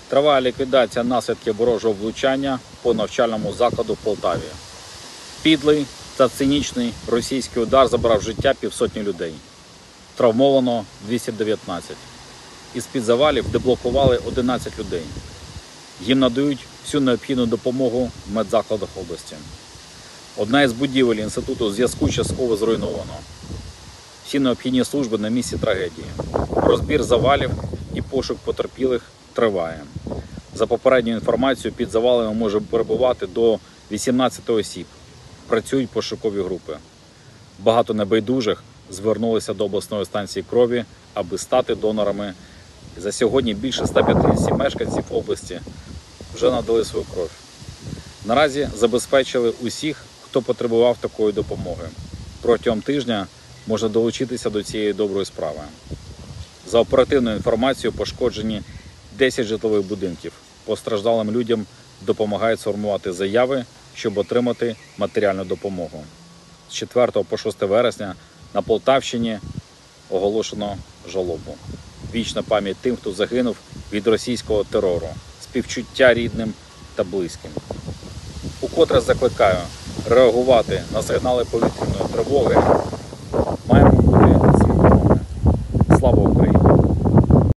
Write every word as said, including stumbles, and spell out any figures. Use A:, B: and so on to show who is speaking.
A: Триває ліквідація наслідків ворожого влучання по навчальному закладу в Полтаві. Підлий та цинічний російський удар забрав життя півсотні людей. Травмовано двісті дев'ятнадцять. Із-під завалів деблокували одинадцять людей. Їм надають всю необхідну допомогу в медзакладах області. Одна із будівель Інституту зв'язку частково зруйновано. Всі необхідні служби на місці трагедії. Розбір завалів і пошук потерпілих триває. За попередньою інформацією, під завалами може перебувати до вісімнадцяти осіб. Працюють пошукові групи. Багато небайдужих звернулися до обласної станції крові, аби стати донорами. За сьогодні більше ста п'ятдесяти мешканців області вже надали свою кров. Наразі забезпечили усіх, хто потребував такої допомоги. Протягом тижня можна долучитися до цієї доброї справи. За оперативною інформацією, пошкоджені десять житлових будинків. Постраждалим людям допомагають сформувати заяви, щоб отримати матеріальну допомогу. З четвертого по шосте вересня на Полтавщині оголошено жалобу. Вічна пам'ять тим, хто загинув від російського терору. Співчуття рідним та близьким. Укотре закликаю реагувати на сигнали повітряної тривоги. Маємо